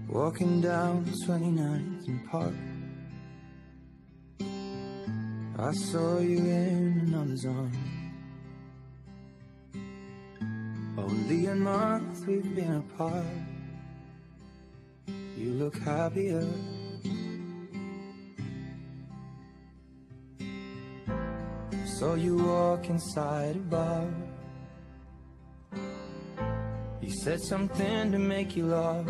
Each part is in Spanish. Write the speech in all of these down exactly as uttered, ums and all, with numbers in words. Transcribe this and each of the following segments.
Walking down twenty-ninth and Park, I saw you in another's arms. Only a month we've been apart. You look happier. Saw you walk inside a bar. You said something to make you laugh.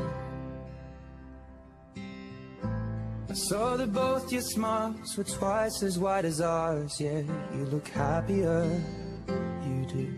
I saw that both your smiles were twice as wide as ours. Yeah, you look happier, you do.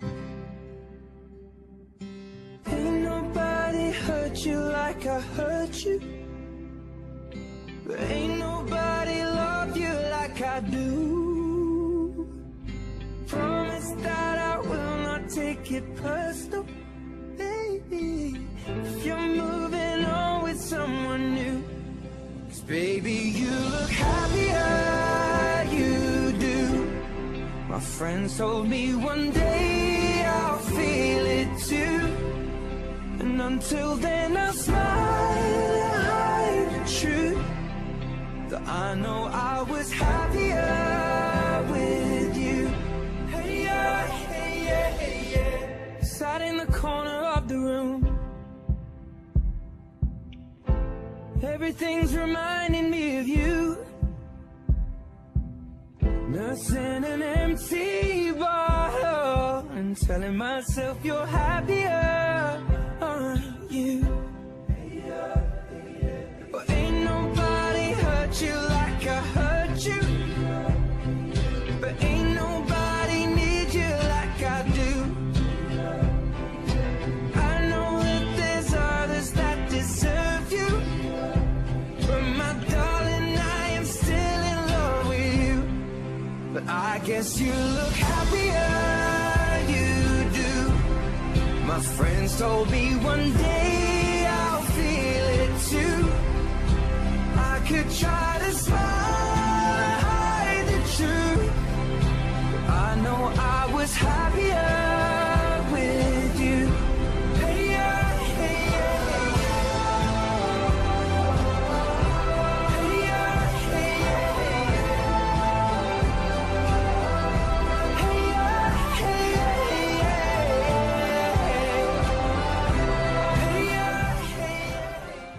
Ain't nobody hurt you like I hurt you, but ain't nobody love you like I do. Promise that I will not take it personal, baby, if you're moving on with someone new. Baby, you look happier, you do. My friends told me one day I'll feel it too, and until then I'll smile and hide the truth, that I know I was happier with you. Hey yeah, hey yeah, hey yeah. Sat in the corner of the room, everything's reminding me of you. Nursing an empty bottle and telling myself you're happier, aren't you? Well, ain't nobody hurt you like I hurt you, but ain't nobody need you like I do. I know that there's others that deserve you, but my darling, I am still in love with you. But I guess you look happier, you do. My friends told me one day I'll feel it too. I could try to smile and hide the truth, but I know I was happier with you. Hey yeah, hey yeah, hey yeah, hey yeah, hey yeah, hey yeah, hey yeah, hey yeah.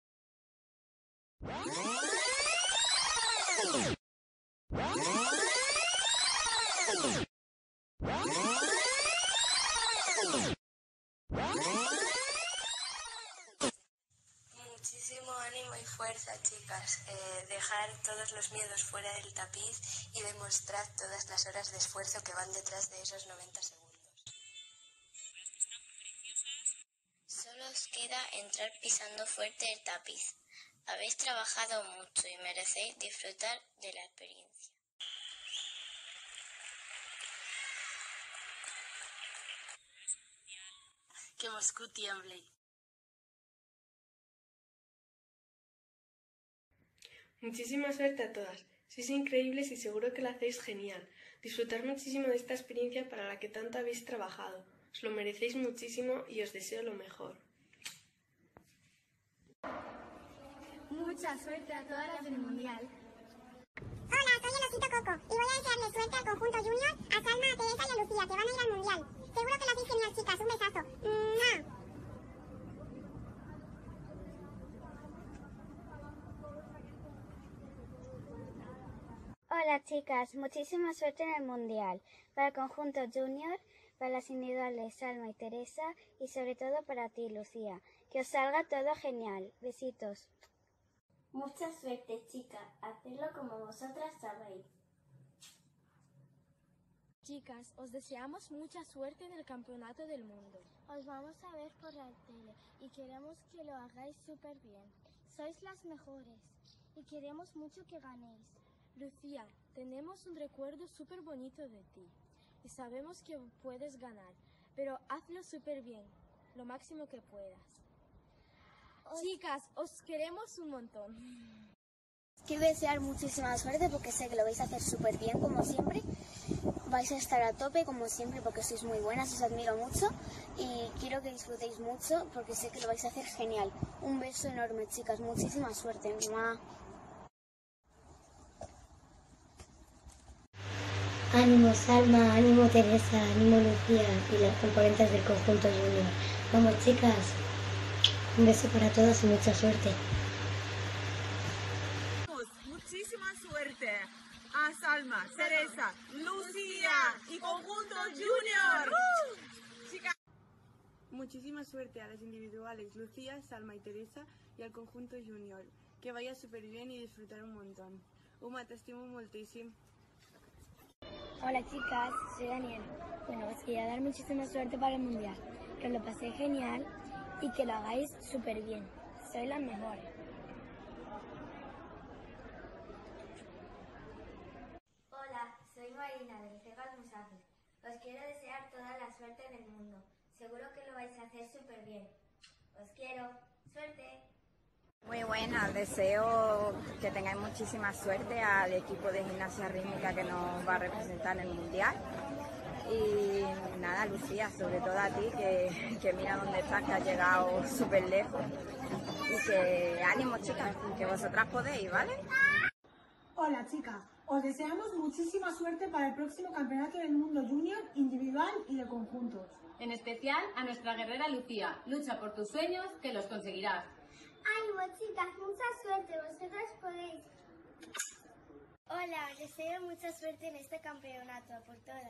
Muchísimo ánimo y fuerza, chicas. Eh, dejar todos los miedos fuera del tapiz y demostrar todas las horas de esfuerzo que van detrás de esos noventa segundos. Solo os queda entrar pisando fuerte el tapiz. Habéis trabajado mucho y merecéis disfrutar de la experiencia. Que Moscú tiemble. Muchísima suerte a todas. Sois increíbles y seguro que lo hacéis genial. Disfrutar muchísimo de esta experiencia para la que tanto habéis trabajado. Os lo merecéis muchísimo y os deseo lo mejor. Mucha suerte a todas las del Mundial. Hola, soy el Osito Coco y voy a desearle suerte al conjunto Junior, a Salma, a Teresa y a Lucía, que van a ir al Mundial. Seguro que lo hacéis genial, chicas. Un besazo. ¡Mua! Hola chicas, muchísima suerte en el Mundial. Para el conjunto Junior, para las individuales Salma y Teresa y sobre todo para ti, Lucía. Que os salga todo genial. Besitos. Mucha suerte, chicas. Hacedlo como vosotras sabéis. Chicas, os deseamos mucha suerte en el Campeonato del Mundo. Os vamos a ver por la tele y queremos que lo hagáis súper bien. Sois las mejores y queremos mucho que ganéis. Lucía, tenemos un recuerdo súper bonito de ti y sabemos que puedes ganar, pero hazlo súper bien, lo máximo que puedas. Os... Chicas, os queremos un montón. Quiero desear muchísima suerte porque sé que lo vais a hacer súper bien como siempre. vais a estar a tope como siempre porque sois muy buenas, os admiro mucho y quiero que disfrutéis mucho porque sé que lo vais a hacer genial. Un beso enorme, chicas, muchísima suerte. ¡Mua! Ánimo Salma, ánimo Teresa, ánimo Lucía y las componentes del conjunto Junior. Vamos chicas, un beso para todas y mucha suerte. Muchísima suerte a Salma, Teresa, Lucía y conjunto Junior. ¡Uh! Chicas. Muchísima suerte a las individuales Lucía, Salma y Teresa y al conjunto Junior. Que vaya súper bien y disfrutar un montón. Uma, te estimo moltíssim. Hola chicas, soy Daniel. Bueno, os quería dar muchísima suerte para el Mundial. Que os lo paséis genial y que lo hagáis súper bien. Sois las mejores. Hola, soy Marina del Cegas Musaces. Os quiero desear toda la suerte del mundo. Seguro que lo vais a hacer súper bien. Os quiero. ¡Suerte! Muy buena, deseo que tengáis muchísima suerte al equipo de gimnasia rítmica que nos va a representar en el Mundial. Y nada, Lucía, sobre todo a ti, que, que mira dónde estás, que has llegado súper lejos. Y que ánimo, chicas, que vosotras podéis, ¿vale? Hola, chicas. Os deseamos muchísima suerte para el próximo Campeonato del Mundo Junior, individual y de conjuntos. En especial a nuestra guerrera Lucía. Lucha por tus sueños, que los conseguirás. ¡Ánimo, chicas! ¡Mucha suerte! ¡Vosotras podéis! Hola, os deseo mucha suerte en este campeonato, por todas.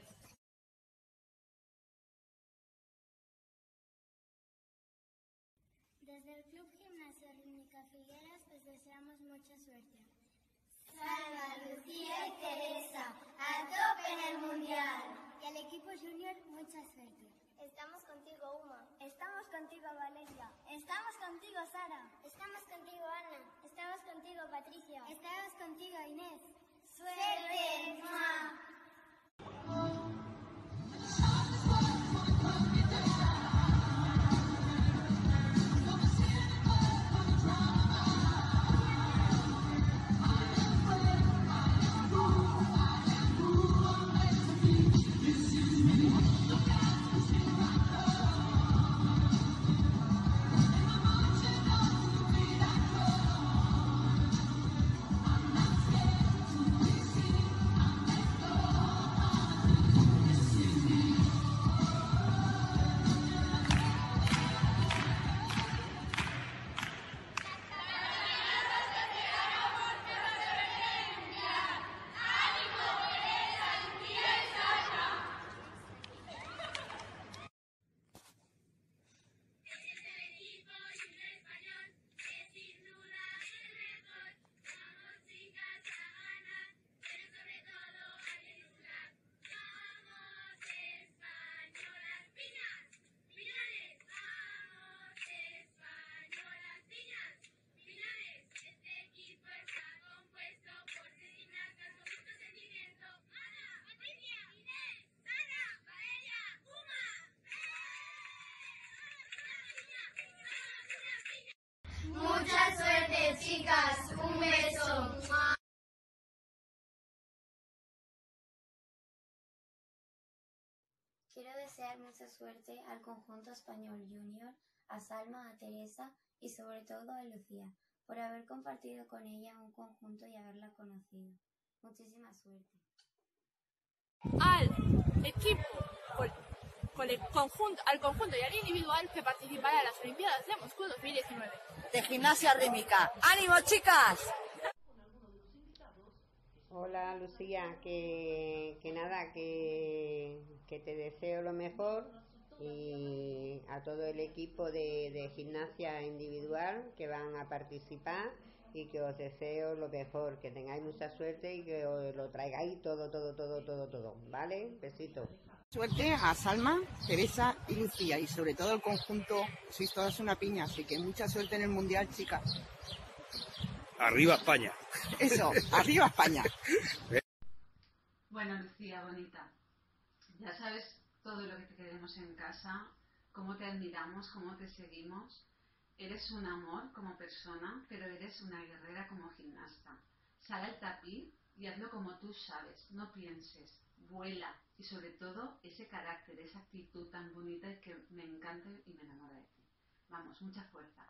Desde el Club Gimnasia Rítmica Figueras os deseamos mucha suerte. Salma, Lucía y Teresa, a tope en el Mundial. Y al equipo Junior, mucha suerte. Estamos contigo, Uma. Estamos contigo, Valeria. Estamos contigo, Sara. Estamos contigo, Ana. Estamos contigo, Patricia. Estamos contigo, Inés. ¡Suerte! ¡Mua! Mucha suerte, chicas. Un beso. Quiero desear mucha suerte al conjunto español Junior, a Salma, a Teresa y sobre todo a Lucía, por haber compartido con ella un conjunto y haberla conocido. Muchísima suerte. Al equipo, con, con el conjunto, al conjunto y al individual que participará en las Olimpiadas de Moscú dos mil diecinueve. De gimnasia rítmica. ¡Ánimo, chicas! Hola Lucía, que, que nada, que, que te deseo lo mejor y a todo el equipo de, de gimnasia individual que van a participar y que os deseo lo mejor, que tengáis mucha suerte y que os lo traigáis todo, todo, todo, todo, todo, ¿vale? Besito. Suerte a Salma, Teresa y Lucía y sobre todo el conjunto, sois todas una piña, así que mucha suerte en el Mundial, chicas. ¡Arriba España! Eso, ¡arriba España! Bueno, Lucía, bonita, ya sabes todo lo que te queremos en casa, cómo te admiramos, cómo te seguimos. Eres un amor como persona, pero eres una guerrera como gimnasta. Sal al tapiz y hazlo como tú sabes, no pienses, vuela, y sobre todo ese carácter, esa actitud tan bonita que me encanta y me enamora de ti. Vamos, mucha fuerza.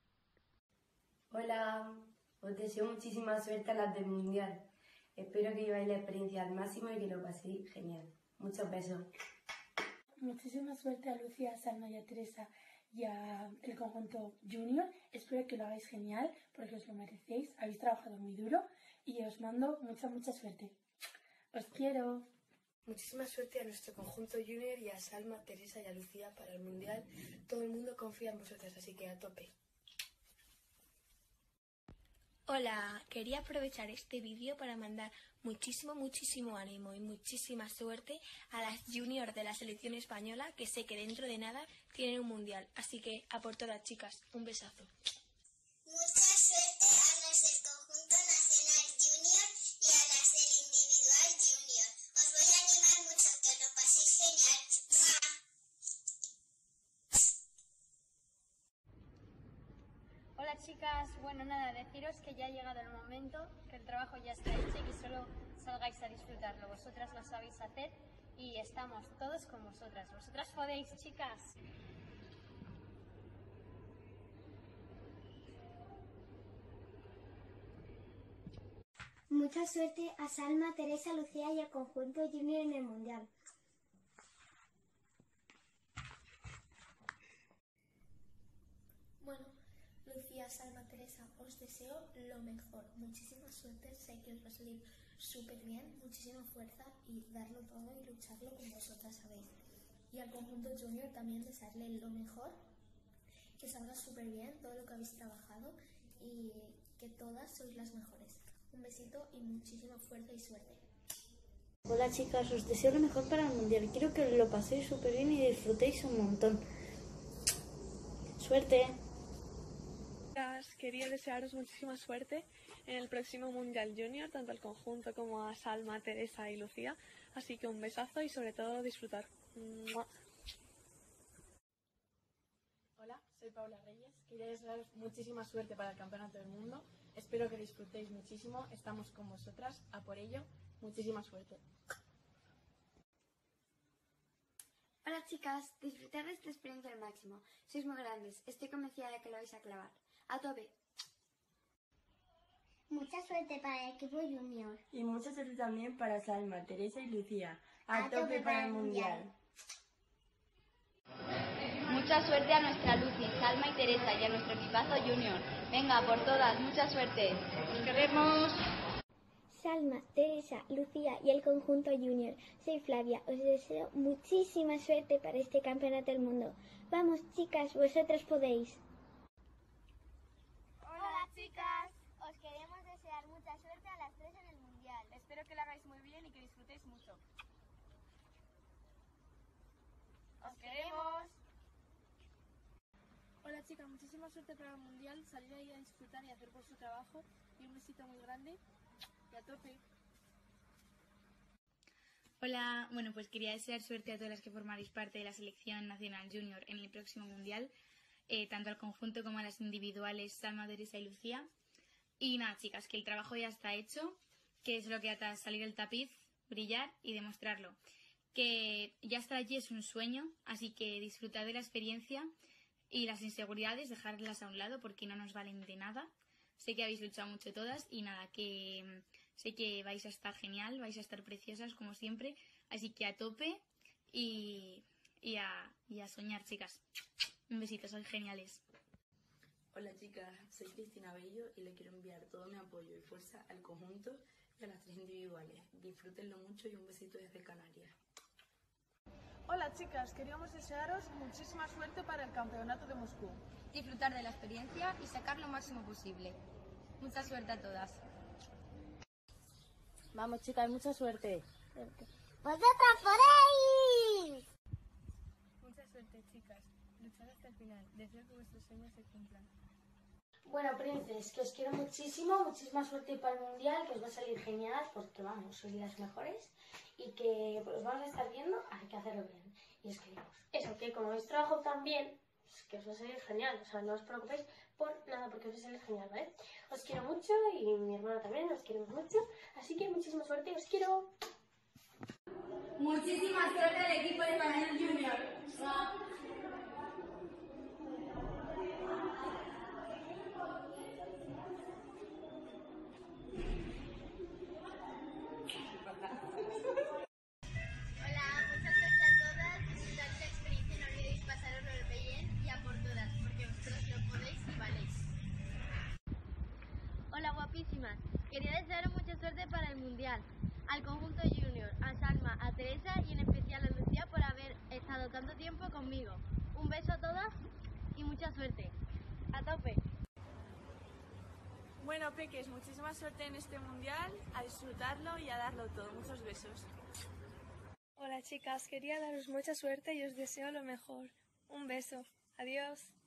Hola, os deseo muchísima suerte a las del Mundial. Espero que lleváis la experiencia al máximo y que lo paséis genial. Muchos besos. Muchísima suerte a Lucía, a Salma y a Teresa y al conjunto Junior. Espero que lo hagáis genial porque os lo merecéis. Habéis trabajado muy duro y os mando mucha, mucha suerte. Os quiero. Muchísima suerte a nuestro conjunto Junior y a Salma, Teresa y a Lucía para el Mundial. Todo el mundo confía en vosotras, así que a tope. Hola, quería aprovechar este vídeo para mandar muchísimo, muchísimo ánimo y muchísima suerte a las juniors de la selección española, que sé que dentro de nada tienen un mundial. Así que a por todas, chicas, un besazo. Mucha suerte a las del conjunto nacional junior y a las del individual junior. Os voy a animar mucho, que lo paséis genial. Hola chicas, bueno nada, deciros que ya ha llegado el momento, que el trabajo ya está hecho y que solo salgáis a disfrutarlo. Vosotras lo sabéis hacer y estamos todos con vosotras. Vosotras podéis, chicas. Mucha suerte a Salma, Teresa, Lucía y al conjunto Junior en el Mundial. Bueno, Lucía, Salma, Teresa, os deseo lo mejor. Muchísima suerte, sé que os va a salir súper bien, muchísima fuerza y darlo todo y lucharlo como vosotras sabéis. Y al conjunto Junior también desearle lo mejor, que salga súper bien todo lo que habéis trabajado y que todas sois las mejores. Un besito y muchísima fuerza y suerte. Hola chicas, os deseo lo mejor para el Mundial. Quiero que lo paséis súper bien y disfrutéis un montón. Suerte. Quería desearos muchísima suerte en el próximo Mundial Junior, tanto al conjunto como a Salma, Teresa y Lucía. Así que un besazo y sobre todo disfrutar. ¡Mua! Hola, soy Paula Reyes. Quería desearos muchísima suerte para el Campeonato del Mundo. Espero que disfrutéis muchísimo. Estamos con vosotras. A por ello, muchísima suerte. Hola chicas, disfrutad de esta experiencia al máximo. Sois muy grandes, estoy convencida de que lo vais a clavar. ¡A tope! Mucha suerte para el equipo junior. Y mucha suerte también para Salma, Teresa y Lucía. ¡A, A tope, tope para el Mundial! Mucha suerte a nuestra Lucy, Salma y Teresa y a nuestro equipazo junior. Venga, por todas, mucha suerte. ¡Os queremos! Salma, Teresa, Lucía y el conjunto Junior. Soy Flavia, os deseo muchísima suerte para este Campeonato del Mundo. Vamos chicas, vosotras podéis. Hola chicas, os queremos desear mucha suerte a las tres en el Mundial. Espero que lo hagáis muy bien y que disfrutéis mucho. ¡Os queremos! Hola chicas, muchísima suerte para el Mundial, salir ahí a disfrutar y hacer vuestro trabajo y un besito muy grande y a tope. Hola, bueno pues quería desear suerte a todas las que formaréis parte de la selección nacional junior en el próximo Mundial, eh, tanto al conjunto como a las individuales Salma, Teresa y Lucía. Y nada chicas, que el trabajo ya está hecho, que solo queda salir el tapiz, brillar y demostrarlo. Que ya estar allí es un sueño, así que disfrutad de la experiencia y las inseguridades, dejarlas a un lado porque no nos valen de nada. Sé que habéis luchado mucho todas y nada, que sé que vais a estar genial, vais a estar preciosas como siempre, así que a tope y, y, a, y a soñar, chicas. Un besito, sois geniales. Hola chicas, soy Cristina Bello y le quiero enviar todo mi apoyo y fuerza al conjunto y a las tres individuales. Disfrútenlo mucho y un besito desde Canarias. Hola chicas, queríamos desearos muchísima suerte para el Campeonato de Moscú. Disfrutar de la experiencia y sacar lo máximo posible. Mucha suerte a todas. Vamos chicas, mucha suerte. ¡Vosotras podéis! Mucha suerte, chicas. Luchad hasta el final. Deseo que vuestros sueños se cumplan. Bueno, princes, que os quiero muchísimo, muchísima suerte para el Mundial, que os va a salir genial, porque vamos, sois las mejores, y que pues, os vamos a estar viendo, hay que hacerlo bien, y os queremos. Eso, que como habéis trabajado tan bien, pues, que os va a salir genial. O sea, no os preocupéis por nada porque os va a salir genial, ¿vale? Os quiero mucho y mi hermana también, os queremos mucho. Así que muchísima suerte y os quiero. Muchísima suerte al equipo de Panel Junior. Hola guapísimas, quería desearos mucha suerte para el Mundial, al conjunto Junior, a Salma, a Teresa y en especial a Lucía por haber estado tanto tiempo conmigo. Un beso a todas y mucha suerte. ¡A tope! Bueno, peques, muchísima suerte en este Mundial, a disfrutarlo y a darlo todo. Muchos besos. Hola chicas, quería daros mucha suerte y os deseo lo mejor. Un beso. Adiós.